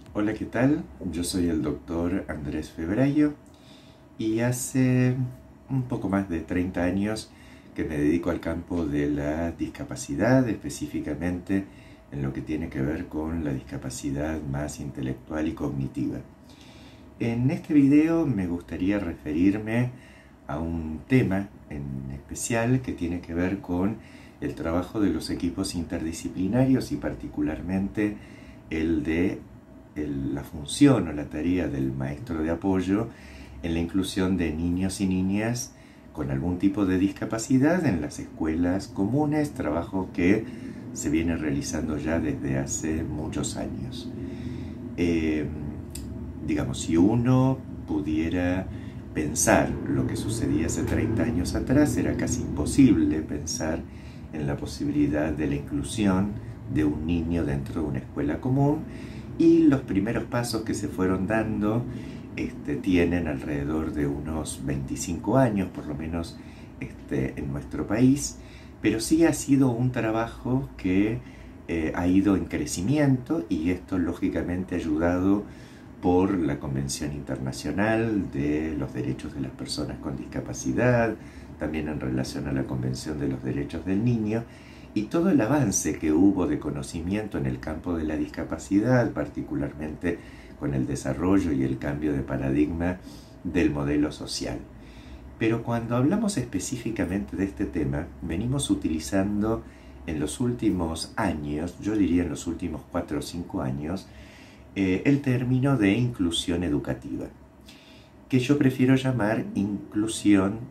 Hola, ¿qué tal? Yo soy el doctor Andrés Febrayo y hace un poco más de 30 años que me dedico al campo de la discapacidad, específicamente en lo que tiene que ver con la discapacidad más intelectual y cognitiva. En este video me gustaría referirme a un tema en especial que tiene que ver con el trabajo de los equipos interdisciplinarios y particularmente el de la función o la tarea del maestro de apoyo en la inclusión de niños y niñas con algún tipo de discapacidad en las escuelas comunes, trabajo que se viene realizando ya desde hace muchos años. Eh, digamos, si uno pudiera pensar lo que sucedía hace 30 años atrás, era casi imposible pensar en la posibilidad de la inclusión de un niño dentro de una escuela común, y los primeros pasos que se fueron dando tienen alrededor de unos 25 años, por lo menos en nuestro país, pero sí ha sido un trabajo que ha ido en crecimiento, y esto lógicamente ha ayudado por la Convención Internacional de los Derechos de las Personas con Discapacidad, también en relación a la Convención de los Derechos del Niño, y todo el avance que hubo de conocimiento en el campo de la discapacidad, particularmente con el desarrollo y el cambio de paradigma del modelo social. Pero cuando hablamos específicamente de este tema, venimos utilizando en los últimos años, yo diría en los últimos 4 o 5 años, el término de inclusión educativa, que yo prefiero llamar inclusión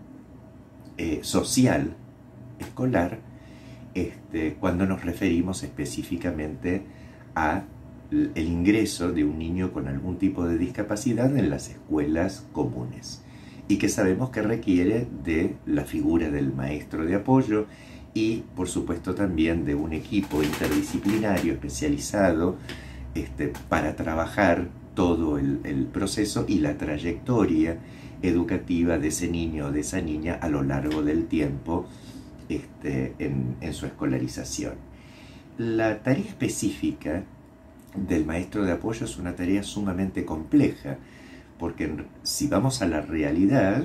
social escolar, cuando nos referimos específicamente a el ingreso de un niño con algún tipo de discapacidad en las escuelas comunes, y que sabemos que requiere de la figura del maestro de apoyo y por supuesto también de un equipo interdisciplinario especializado para trabajar todo el proceso y la trayectoria educativa de ese niño o de esa niña a lo largo del tiempo en su escolarización. La tarea específica del maestro de apoyo es una tarea sumamente compleja, porque si vamos a la realidad,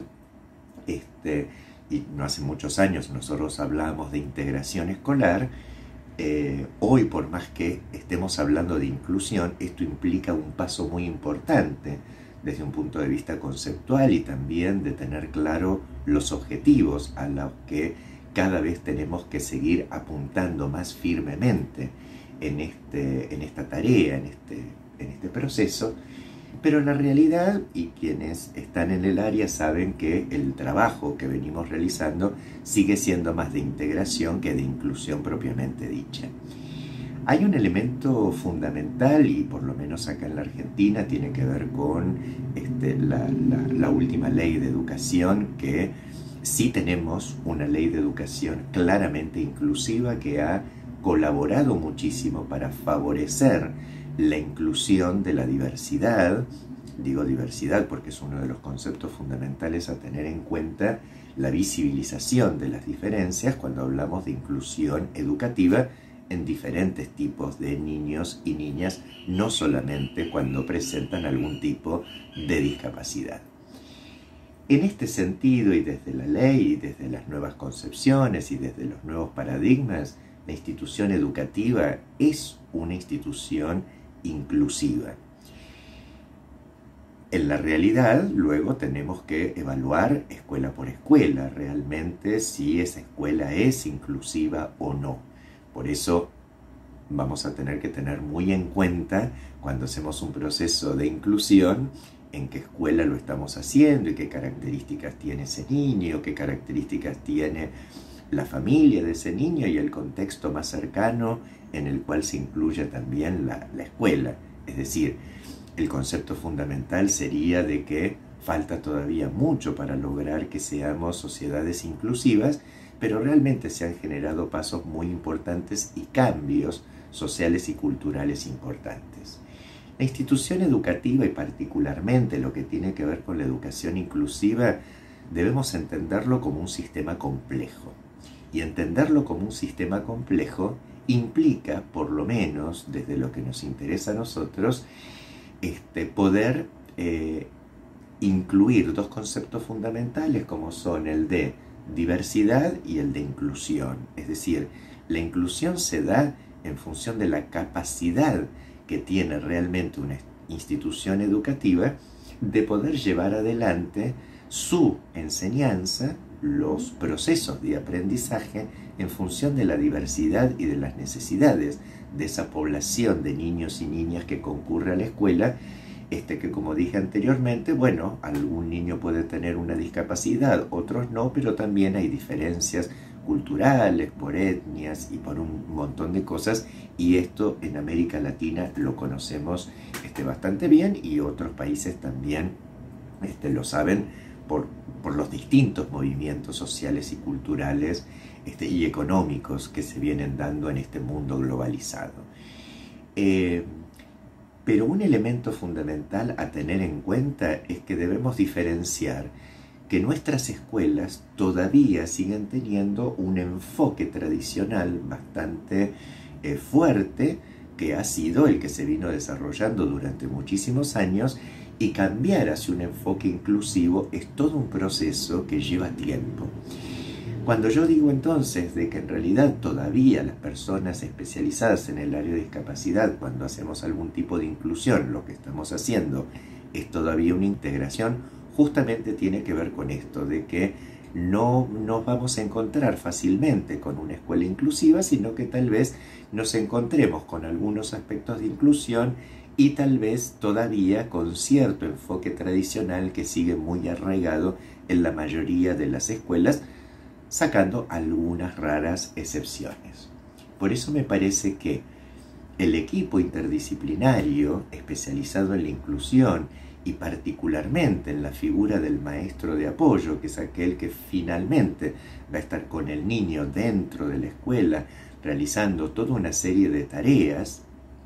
y no hace muchos años nosotros hablábamos de integración escolar, hoy, por más que estemos hablando de inclusión, esto implica un paso muy importante desde un punto de vista conceptual, y también de tener claro los objetivos a los que cada vez tenemos que seguir apuntando más firmemente en esta tarea, en este proceso. Pero la realidad, y quienes están en el área saben que el trabajo que venimos realizando sigue siendo más de integración que de inclusión propiamente dicha. Hay un elemento fundamental, y por lo menos acá en la Argentina tiene que ver con la última ley de educación, que sí tenemos una ley de educación claramente inclusiva que ha colaborado muchísimo para favorecer la inclusión de la diversidad. Digo diversidad porque es uno de los conceptos fundamentales a tener en cuenta, la visibilización de las diferencias cuando hablamos de inclusión educativa en diferentes tipos de niños y niñas, no solamente cuando presentan algún tipo de discapacidad. En este sentido, y desde la ley, y desde las nuevas concepciones y desde los nuevos paradigmas, la institución educativa es una institución inclusiva. En la realidad, luego tenemos que evaluar escuela por escuela realmente si esa escuela es inclusiva o no. Por eso vamos a tener que tener muy en cuenta, cuando hacemos un proceso de inclusión, en qué escuela lo estamos haciendo y qué características tiene ese niño, qué características tiene la familia de ese niño y el contexto más cercano en el cual se incluye también la escuela. Es decir, el concepto fundamental sería de que falta todavía mucho para lograr que seamos sociedades inclusivas, pero realmente se han generado pasos muy importantes y cambios sociales y culturales importantes. La institución educativa, y particularmente lo que tiene que ver con la educación inclusiva, debemos entenderlo como un sistema complejo. Y entenderlo como un sistema complejo implica, por lo menos desde lo que nos interesa a nosotros, poder incluir dos conceptos fundamentales como son el de diversidad y el de inclusión. Es decir, la inclusión se da en función de la capacidad que tiene realmente una institución educativa de poder llevar adelante su enseñanza, los procesos de aprendizaje en función de la diversidad y de las necesidades de esa población de niños y niñas que concurre a la escuela, que como dije anteriormente, bueno, algún niño puede tener una discapacidad, otros no, pero también hay diferencias culturales, por etnias y por un montón de cosas, y esto en América Latina lo conocemos bastante bien, y otros países también lo saben por los distintos movimientos sociales y culturales y económicos que se vienen dando en este mundo globalizado. Pero un elemento fundamental a tener en cuenta es que debemos diferenciar que nuestras escuelas todavía siguen teniendo un enfoque tradicional bastante fuerte, que ha sido el que se vino desarrollando durante muchísimos años, y cambiar hacia un enfoque inclusivo es todo un proceso que lleva tiempo. Cuando yo digo entonces de que en realidad todavía las personas especializadas en el área de discapacidad, cuando hacemos algún tipo de inclusión, lo que estamos haciendo es todavía una integración, justamente tiene que ver con esto, de que no nos vamos a encontrar fácilmente con una escuela inclusiva, sino que tal vez nos encontremos con algunos aspectos de inclusión y tal vez todavía con cierto enfoque tradicional que sigue muy arraigado en la mayoría de las escuelas, sacando algunas raras excepciones. Por eso me parece que el equipo interdisciplinario especializado en la inclusión y particularmente en la figura del maestro de apoyo, que es aquel que finalmente va a estar con el niño dentro de la escuela realizando toda una serie de tareas,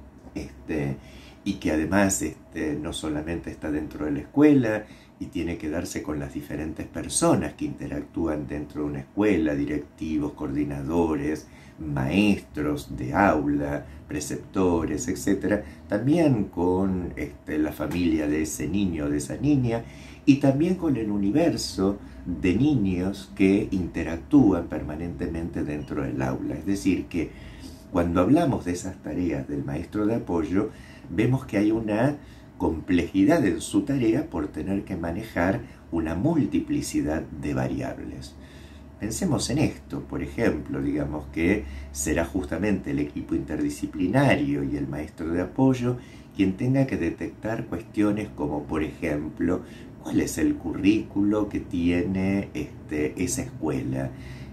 y que además no solamente está dentro de la escuela y tiene que darse con las diferentes personas que interactúan dentro de una escuela, directivos, coordinadores, maestros de aula, preceptores, etc. También con la familia de ese niño o de esa niña, y también con el universo de niños que interactúan permanentemente dentro del aula. Es decir, que cuando hablamos de esas tareas del maestro de apoyo, vemos que hay una complejidad en su tarea por tener que manejar una multiplicidad de variables. Pensemos en esto, por ejemplo, digamos que será justamente el equipo interdisciplinario y el maestro de apoyo quien tenga que detectar cuestiones como, por ejemplo, cuál es el currículo que tiene esa escuela.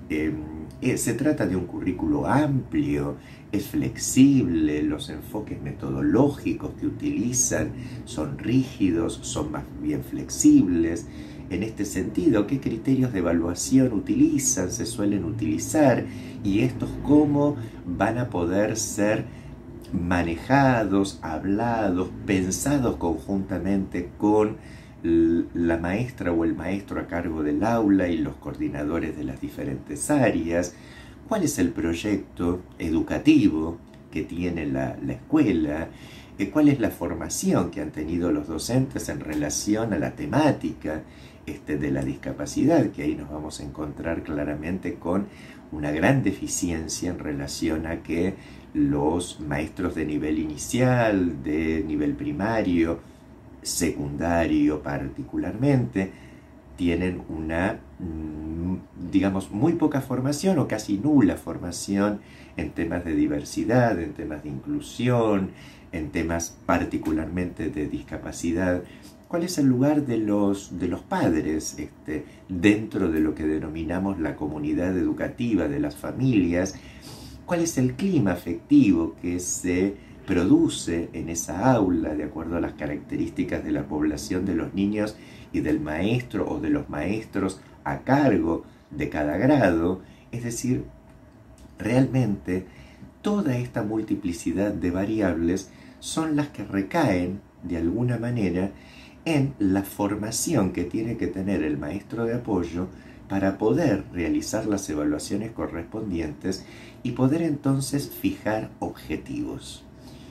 Se trata de un currículo amplio, es flexible, los enfoques metodológicos que utilizan son rígidos, son más bien flexibles. En este sentido, ¿qué criterios de evaluación utilizan, se suelen utilizar? Y estos cómo van a poder ser manejados, hablados, pensados conjuntamente con la maestra o el maestro a cargo del aula y los coordinadores de las diferentes áreas. ¿Cuál es el proyecto educativo que tiene la escuela? ¿Cuál es la formación que han tenido los docentes en relación a la temática de la discapacidad? Que ahí nos vamos a encontrar claramente con una gran deficiencia en relación a que los maestros de nivel inicial, de nivel primario, secundario particularmente, tienen una, digamos, muy poca formación o casi nula formación en temas de diversidad, en temas de inclusión, en temas particularmente de discapacidad. ¿Cuál es el lugar de los padres dentro de lo que denominamos la comunidad educativa, de las familias? ¿Cuál es el clima afectivo que se produce en esa aula de acuerdo a las características de la población de los niños y del maestro o de los maestros a cargo de cada grado? Es decir, realmente toda esta multiplicidad de variables son las que recaen de alguna manera en la formación que tiene que tener el maestro de apoyo para poder realizar las evaluaciones correspondientes y poder entonces fijar objetivos.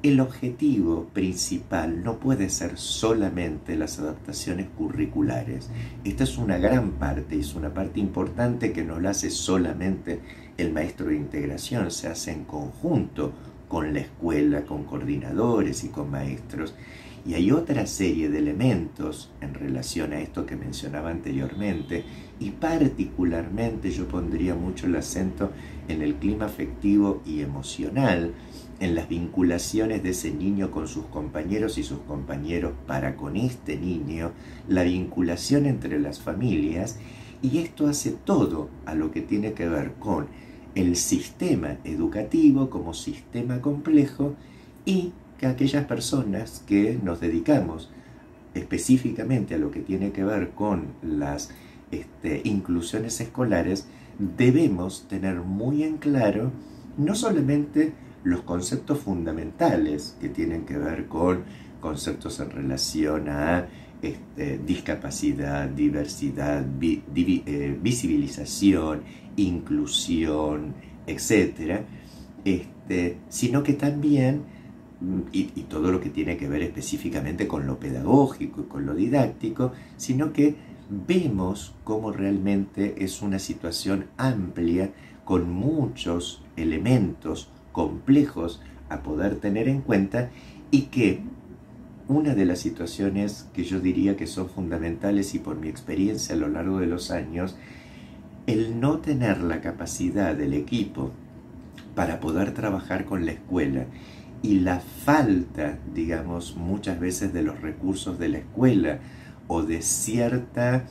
el objetivo principal no puede ser solamente las adaptaciones curriculares. Esta es una gran parte, es una parte importante que no la hace solamente el maestro de integración, se hace en conjunto con la escuela, con coordinadores y con maestros. Y hay otra serie de elementos en relación a esto que mencionaba anteriormente, y particularmente yo pondría mucho el acento en el clima afectivo y emocional, en las vinculaciones de ese niño con sus compañeros y sus compañeros para con este niño, la vinculación entre las familias, y esto hace todo a lo que tiene que ver con el sistema educativo como sistema complejo, y que aquellas personas que nos dedicamos específicamente a lo que tiene que ver con las inclusiones escolares, debemos tener muy en claro no solamente los conceptos fundamentales que tienen que ver con conceptos en relación a discapacidad, diversidad, visibilización, inclusión, etc., sino que también, y todo lo que tiene que ver específicamente con lo pedagógico y con lo didáctico, sino que vemos cómo realmente es una situación amplia con muchos elementos complejos a poder tener en cuenta, y que una de las situaciones que yo diría que son fundamentales, y por mi experiencia a lo largo de los años, el no tener la capacidad del equipo para poder trabajar con la escuela, y la falta, digamos, muchas veces de los recursos de la escuela o de cierta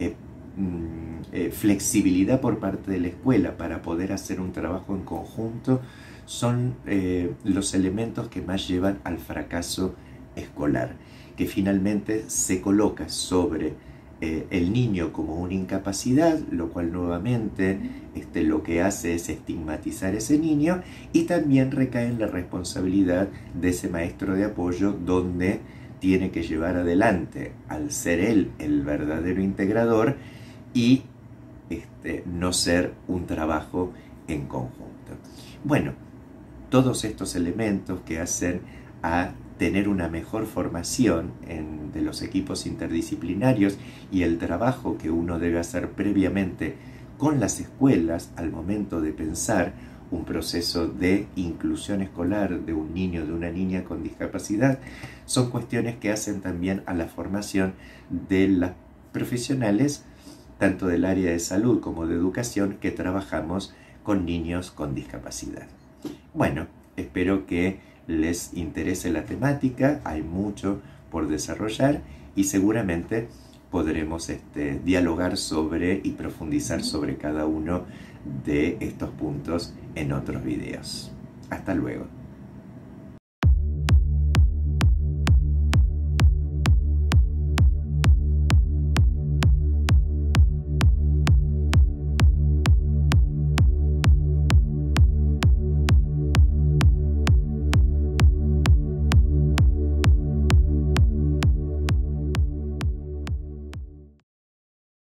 flexibilidad por parte de la escuela para poder hacer un trabajo en conjunto, son los elementos que más llevan al fracaso escolar, que finalmente se coloca sobre el niño como una incapacidad, lo cual nuevamente lo que hace es estigmatizar a ese niño, y también recae en la responsabilidad de ese maestro de apoyo, donde tiene que llevar adelante, al ser él el verdadero integrador, y no ser un trabajo en conjunto. Bueno, todos estos elementos que hacen a tener una mejor formación de los equipos interdisciplinarios, y el trabajo que uno debe hacer previamente con las escuelas al momento de pensar un proceso de inclusión escolar de un niño, de una niña con discapacidad, son cuestiones que hacen también a la formación de las profesionales, tanto del área de salud como de educación, que trabajamos con niños con discapacidad. Bueno, espero que les interese la temática, hay mucho por desarrollar, y seguramente podremos dialogar sobre y profundizar sobre cada uno de estos puntos en otros videos. Hasta luego.